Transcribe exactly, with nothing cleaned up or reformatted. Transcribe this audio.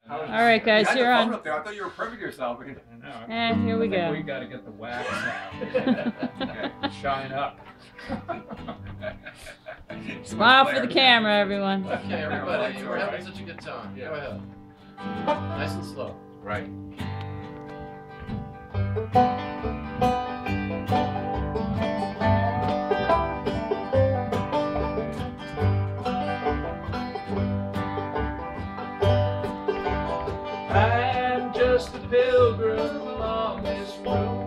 All right, guys, you you're on. Up there. I thought you were proving yourself. I know. And here we I think go. we got to get the wax out. Okay, shine up. Smile for the camera, everyone. Okay, everybody, we're having such a good time. Yeah. Go ahead. Nice and slow. Right. I'm just a pilgrim along this road.